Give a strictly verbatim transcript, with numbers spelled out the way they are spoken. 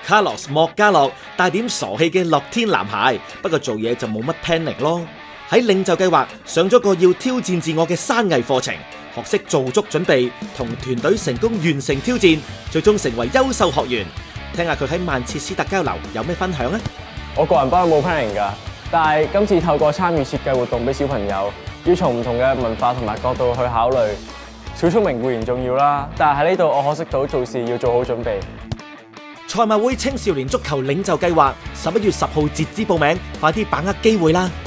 卡洛斯莫加洛帶點傻氣嘅樂天男孩，不過做嘢就冇乜 planning 咯。喺領袖計劃上咗個要挑戰自我嘅山藝課程，學識做足準備，同團隊成功完成挑戰，最終成為優秀學員。聽下佢喺曼徹斯特交流有咩分享啊？ 我個人班冇 planning 㗎，但係今次透過參與設計活動俾小朋友，要從唔同嘅文化同埋角度去考慮。小聰明固然重要啦，但係喺呢度我學識到做事要做好準備。 賽馬會青少年足球領袖計劃十一月十號截止報名，快啲把握機會啦！